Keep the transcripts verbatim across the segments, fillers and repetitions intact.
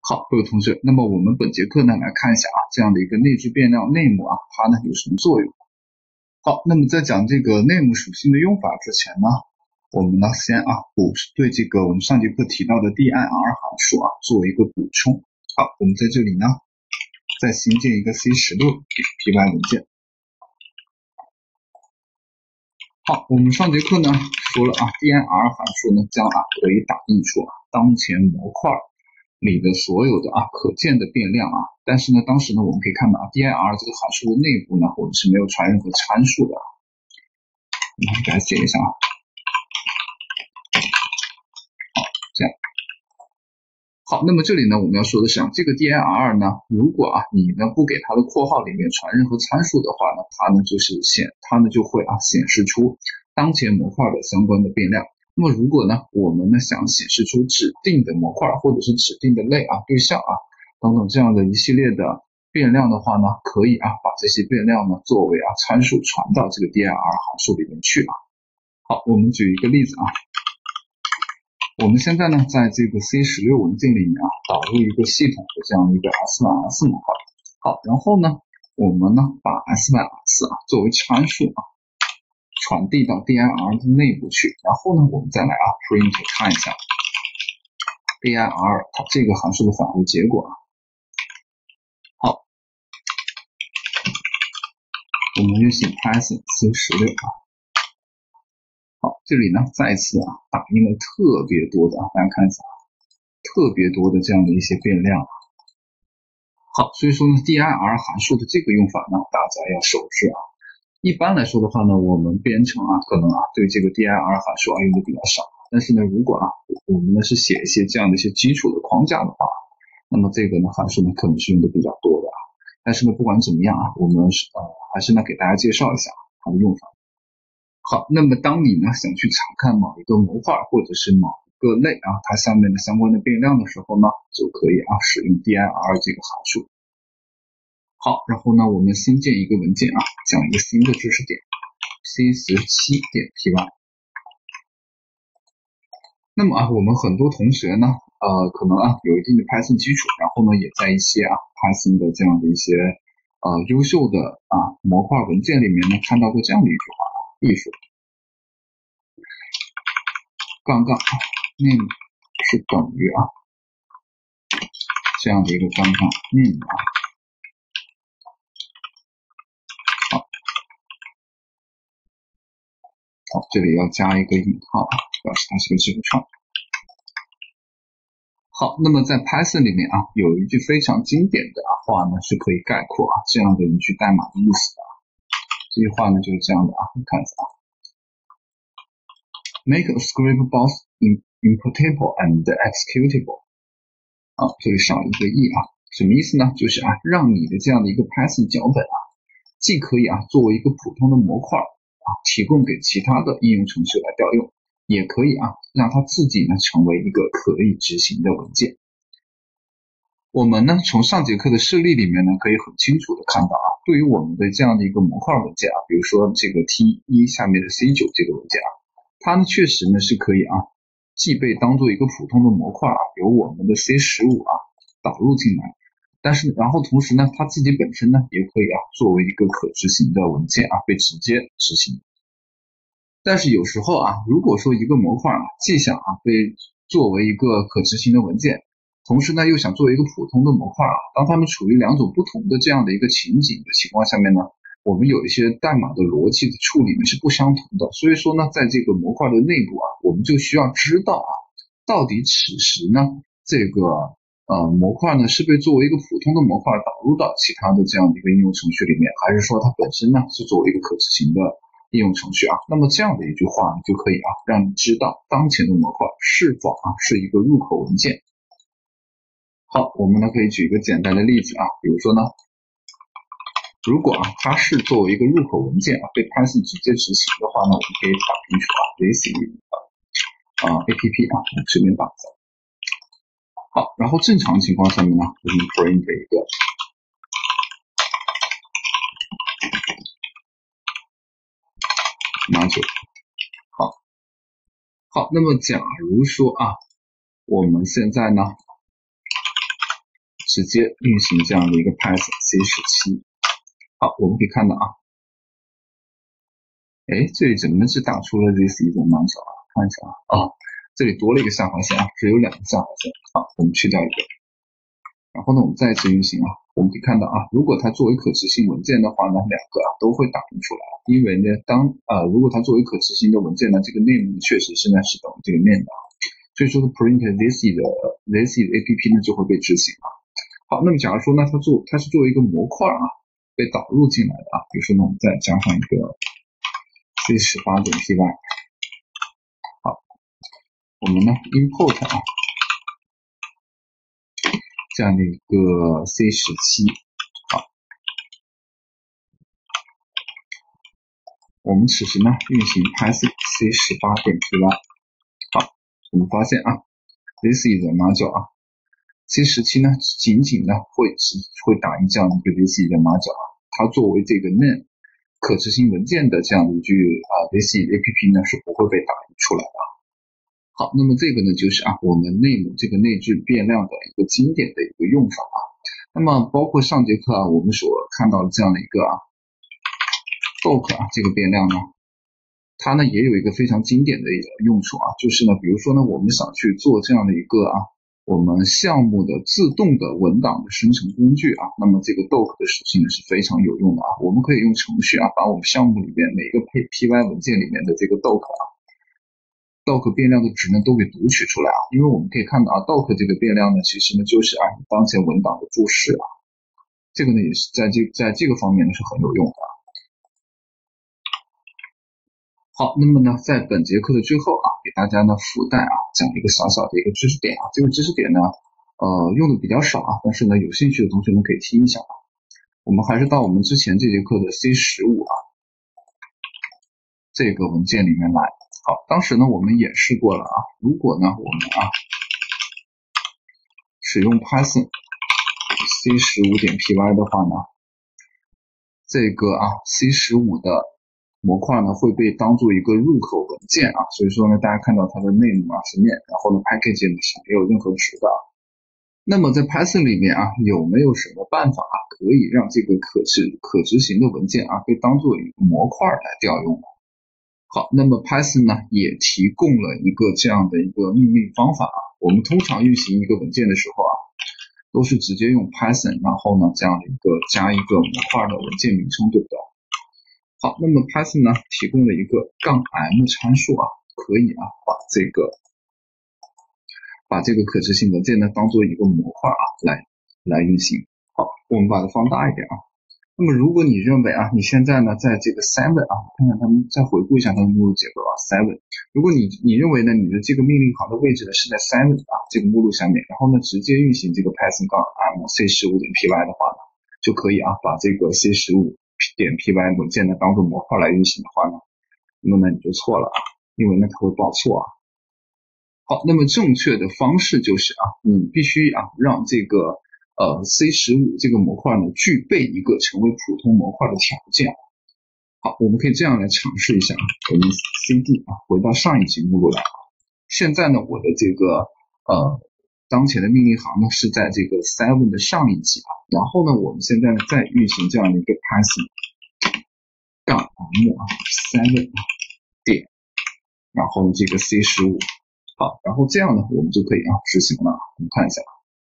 好，各位同学，那么我们本节课呢来看一下啊，这样的一个内置变量 name 啊，它呢有什么作用？好，那么在讲这个 name 属性的用法之前呢，我们呢先啊补对这个我们上节课提到的 dir 函数啊做一个补充。好，我们在这里呢再新建一个 C 十六 点 py 文件。好，我们上节课呢说了啊 dir 函数呢将啊可以打印出啊当前模块里的所有的啊可见的变量啊，但是呢，当时呢我们可以看到啊 dir 这个函数的内部呢，我们是没有传任何参数的。我们改写一下啊，好，这样。好，那么这里呢我们要说的是啊，这个 dir 呢，如果啊你呢不给它的括号里面传任何参数的话呢，它呢就是显它呢就会啊显示出当前模块的相关的变量。那么如果呢，我们呢想显示出指定的模块或者是指定的类啊、对象啊等等这样的一系列的变量的话呢，可以啊把这些变量呢作为啊参数传到这个 dir 函数里面去啊。好，我们举一个例子啊，我们现在呢在这个 C 十六 文件里面啊导入一个系统的这样一个 S 1 S 模块。好，然后呢我们呢把 S 1 S 啊作为参数啊传递到 dir 的内部去，然后呢，我们再来啊 print 看一下 dir 它这个函数的返回结果啊。好，我们运行 Python C 十六 啊。好，这里呢再次啊打印了特别多的啊，大家看一下啊，特别多的这样的一些变量。好，所以说呢 dir 函数的这个用法呢，大家要熟知啊。一般来说的话呢，我们编程啊，可能啊对这个 dir 函数啊用的比较少。但是呢，如果啊我们呢是写一些这样的一些基础的框架的话，那么这个呢函数呢可能是用的比较多的啊。但是呢，不管怎么样啊，我们是呃还是呢给大家介绍一下它的用法。好，那么当你呢想去查看某一个模块或者是某一个类啊它下面的相关的变量的时候呢，就可以啊使用 dir 这个函数。好，然后呢，我们新建一个文件啊，讲一个新的知识点 C 十七 点 py。那么啊，我们很多同学呢，呃，可能啊有一定的 Python 基础，然后呢，也在一些啊 Python 的这样的一些呃优秀的啊模块文件里面呢，看到过这样的一句话啊，例如杠杠 name 是等于啊这样的一个杠杠 name 啊。好，这里要加一个引号啊，表示它是个字符串。好，那么在 Python 里面啊，有一句非常经典的话呢，是可以概括啊这样的一句代码的意思的。这句话呢就是这样的啊，你看一下啊 ，Make a script both importable and executable。啊，这里少一个 e 啊，什么意思呢？就是啊，让你的这样的一个 Python 脚本啊，既可以啊作为一个普通的模块啊，提供给其他的应用程序来调用，也可以啊让它自己呢成为一个可以执行的文件。我们呢从上节课的示例里面呢，可以很清楚的看到啊，对于我们的这样的一个模块文件啊，比如说这个 T 一 下面的 C 九 这个文件啊，它呢确实呢是可以啊既被当做一个普通的模块啊，由我们的 C 十五 啊导入进来，但是然后同时呢，它自己本身呢也可以啊作为一个可执行的文件啊被直接执行。但是有时候啊，如果说一个模块啊既想啊被作为一个可执行的文件，同时呢又想作为一个普通的模块啊，当它们处于两种不同的这样的一个情景的情况下面呢，我们有一些代码的逻辑的处理呢是不相同的。所以说呢，在这个模块的内部啊，我们就需要知道啊，到底此时呢这个呃模块呢是被作为一个普通的模块导入到其他的这样的一个应用程序里面，还是说它本身呢是作为一个可执行的应用程序啊。那么这样的一句话就可以啊让你知道当前的模块是否啊是一个入口文件。好，我们呢可以举一个简单的例子啊，比如说呢，如果啊它是作为一个入口文件啊被 Python 直接执行的话呢，我们可以打进去啊 this is 啊 app 啊，随便打一下。好，然后正常情况下面呢，我们 print 一个module。好，好，那么假如说啊，我们现在呢直接运行这样的一个 Python C 十七。好，我们可以看到啊，哎，这里怎么是打出了 this is a module 啊？看一下啊，哦，这里多了一个下划线啊，只有两个下划线。好，我们去掉一个。然后呢，我们再次运行啊，我们可以看到啊，如果它作为可执行文件的话呢，两个啊都会打印出来。因为呢，当呃如果它作为可执行的文件呢，这个 name 确实是呢是等于这个 name 的，所以说 print this is 的 this is app 呢就会被执行啊。好，那么假如说呢，它做它是作为一个模块啊被导入进来的啊，比如说呢，我们再加上一个 C 十八点 P Y。好，我们呢 import 啊这样的一个 C 十七。好，我们此时呢运行 Python C 十八点 P Y。好，我们发现啊 ，this is a module 啊 ，C 十七呢仅仅呢会只会打印这样一个 this is a module 啊，它作为这个 name 可执行文件的这样的一句啊 this is app 呢是不会被打印出来的。好，那么这个呢就是啊我们内部这个内置变量的一个经典的一个用法啊。那么包括上节课啊我们所看到的这样的一个啊 doc 啊这个变量呢，它呢也有一个非常经典的一个用处啊，就是呢比如说呢我们想去做这样的一个啊我们项目的自动的文档的生成工具啊，那么这个 doc 的属性呢是非常有用的啊。我们可以用程序啊把我们项目里面每一个 P Y 文件里面的这个 doc 啊 doc 变量的值呢都给读取出来啊，因为我们可以看到啊 doc 这个变量呢其实呢就是啊当前文档的注释啊，这个呢也是在这在这个方面呢是很有用的啊。好，那么呢，在本节课的最后啊，给大家呢附带啊讲一个小小的一个知识点啊，这个知识点呢，呃，用的比较少啊，但是呢，有兴趣的同学们可以听一下啊。我们还是到我们之前这节课的 C 十五 啊这个文件里面来。好，当时呢我们演示过了啊，如果呢我们啊使用 Python C 十五点 P Y 的话呢，这个啊 C 十五 的模块呢会被当做一个入口文件啊，所以说呢，大家看到它的内容啊是面，然后呢 package 呢是没有任何值的。那么在 Python 里面啊，有没有什么办法啊可以让这个可执可执行的文件啊被当做一个模块来调用呢？好，那么 Python 呢也提供了一个这样的一个命令方法啊，我们通常运行一个文件的时候啊，都是直接用 Python， 然后呢这样的一个加一个模块的文件名称，对不对？好，那么 Python 呢提供了一个杠 m 参数啊，可以啊把这个把这个可执行文件呢当做一个模块啊来来运行。好，我们把它放大一点啊。那么如果你认为啊你现在呢在这个 seven 啊，看看他们再回顾一下它的目录结构啊 seven， 如果你你认为呢你的这个命令行的位置呢是在 seven 啊这个目录下面，然后呢直接运行这个 Python 杠 m C 十五点 P Y 的话呢，就可以啊把这个 C 十五点 P Y 文件呢当做模块来运行的话呢，那么呢你就错了啊，因为呢它会报错啊。好，那么正确的方式就是啊，你必须啊让这个呃 C 十五 这个模块呢具备一个成为普通模块的条件。好，我们可以这样来尝试一下，我们 C D 啊回到上一级目录来。现在呢我的这个呃当前的命令行呢是在这个 seven 的上一级啊，然后呢我们现在呢再运行这样的一个 Python 杠 m 啊 seven 点，然后这个 C 十五。好，然后这样呢我们就可以啊执行了。我们看一下，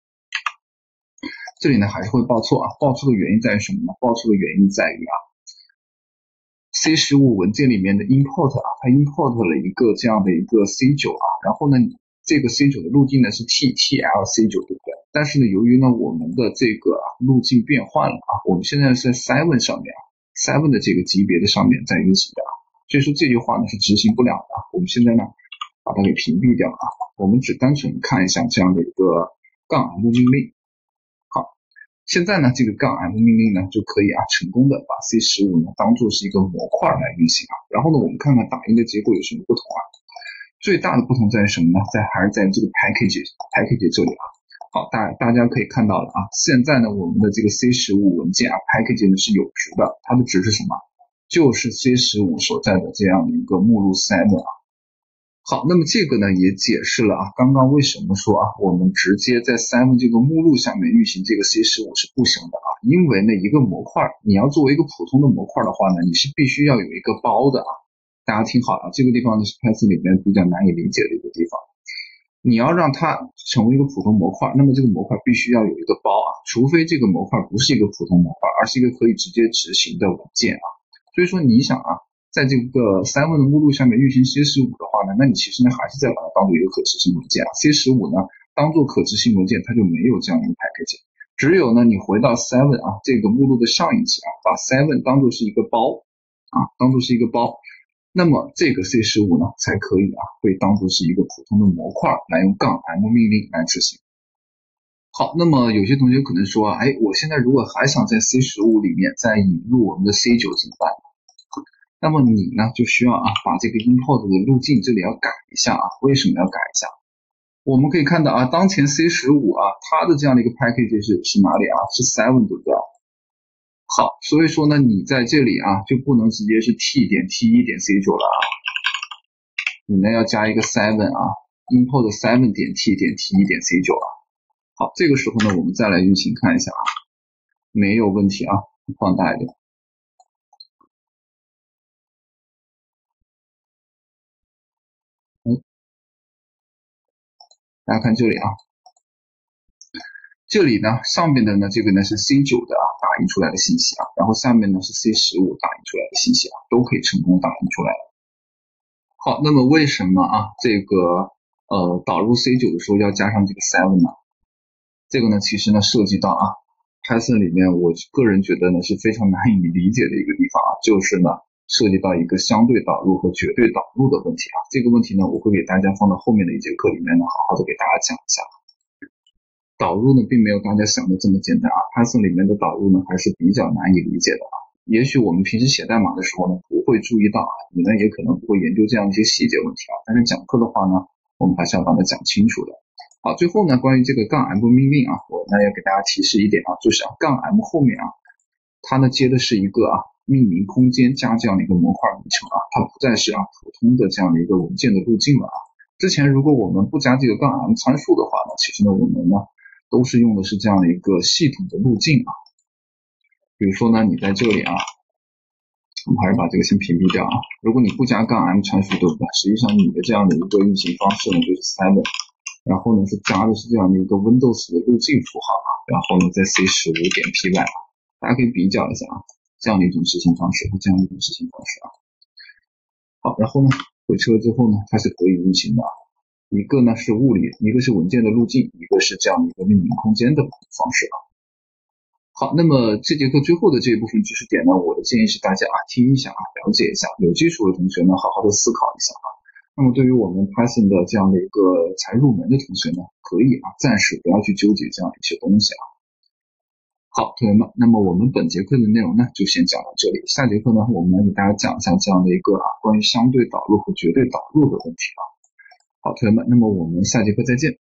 这里呢还是会报错啊，报错的原因在于什么呢？报错的原因在于啊 C 十五 文件里面的 import 啊，它 import 了一个这样的一个 C 九 啊，然后呢这个 C 九 的路径呢是 T T L C 九， 对不对？但是呢由于呢我们的这个、啊、路径变换了啊，我们现在是在 seven 上面啊 seven 的这个级别的上面在运行的啊，所以说这句话呢是执行不了的啊。我们现在呢把它给屏蔽掉啊，我们只单纯看一下这样的一个杠 m 命令。好，现在呢这个杠 m 命令呢就可以啊成功的把 C 十五 呢当做是一个模块来运行啊。然后呢我们看看打印的结果有什么不同啊？最大的不同在于什么呢？在还是在这个 package package 这里啊。好，大大家可以看到了啊，现在呢我们的这个 C 十五 文件啊 package 呢是有值的，它的值是什么？就是 C 十五 所在的这样的一个目录 seven 啊。 好，那么这个呢也解释了啊，刚刚为什么说啊，我们直接在 seven 这个目录下面运行这个 C 十五 是不行的啊，因为呢一个模块，你要作为一个普通的模块的话呢，你是必须要有一个包的啊。大家听好了，这个地方呢是 Python 里面比较难以理解的一个地方。你要让它成为一个普通模块，那么这个模块必须要有一个包啊，除非这个模块不是一个普通模块，而是一个可以直接执行的文件啊。所以说你想啊，在这个 seven 的目录下面运行 C 十五 的话呢，那你其实呢还是在把它当做一个可执行文件啊。C 十五 呢当做可执行文件，它就没有这样一个 package。只有呢你回到 seven 啊这个目录的上一级啊，把 seven 当做是一个包啊，当做是一个包，那么这个 C 十五 呢才可以啊被当做是一个普通的模块来用杠 M 命令来执行。好，那么有些同学可能说，哎，我现在如果还想在 C 十五 里面再引入我们的 C 九 怎么办？那么你呢就需要啊把这个 import 的路径这里要改一下啊。为什么要改一下？我们可以看到啊，当前 C 十五 啊它的这样的一个 package 是是哪里啊？是 seven 对不对？好，所以说呢你在这里啊就不能直接是 t 点 t 一 点 C 九 了啊，你呢要加一个 seven 啊 import seven 点 t 点 t 一 点 C 九 啊。好，这个时候呢我们再来运行看一下啊，没有问题啊，放大一点。嗯，大家看这里啊，这里呢上面的呢这个呢是 C 九 的啊打印出来的信息啊，然后下面呢是 C 十五 打印出来的信息啊，都可以成功打印出来了。好，那么为什么啊这个呃导入 C 九 的时候要加上这个 seven 呢？这个呢其实呢涉及到啊 Python 里面我个人觉得呢是非常难以理解的一个地方啊，就是呢涉及到一个相对导入和绝对导入的问题啊。这个问题呢我会给大家放到后面的一节课里面呢好好的给大家讲一下。导入呢并没有大家想的这么简单啊 ，Python 里面的导入呢还是比较难以理解的啊。也许我们平时写代码的时候呢不会注意到啊，你们也可能不会研究这样一些细节问题啊，但是讲课的话呢，我们还是要把它讲清楚的。好，最后呢关于这个杠 M 命令啊，我呢要给大家提示一点啊，就是啊杠 M 后面啊，它呢接的是一个啊命名空间加这样的一个模块名称啊，它不再是啊普通的这样的一个文件的路径了啊。之前如果我们不加这个杠 M 参数的话呢，其实呢我们呢都是用的是这样的一个系统的路径啊。比如说呢，你在这里啊，我们还是把这个先屏蔽掉啊。如果你不加杠 M 参数，对不对？实际上你的这样的一个运行方式呢，就是 seven， 然后呢是加的是这样的一个 Windows 的路径符号啊，然后呢再 C 十五 点 py 啊，大家可以比较一下啊，这样的一种执行方式和这样的一种执行方式啊。好，然后呢回车之后呢，它是可以运行的啊。一个呢是物理，一个是文件的路径，一个是这样的一个命名空间的方式啊。好，那么这节课最后的这一部分知识点呢，我的建议是大家啊听一下啊，了解一下，有基础的同学呢好好的思考一下啊。那么对于我们 Python 的这样的一个才入门的同学呢，可以啊暂时不要去纠结这样一些东西啊。好，同学们，那么我们本节课的内容呢就先讲到这里，下节课呢我们来给大家讲一下这样的一个啊关于相对导入和绝对导入的问题啊。好，同学们，那么我们下节课再见。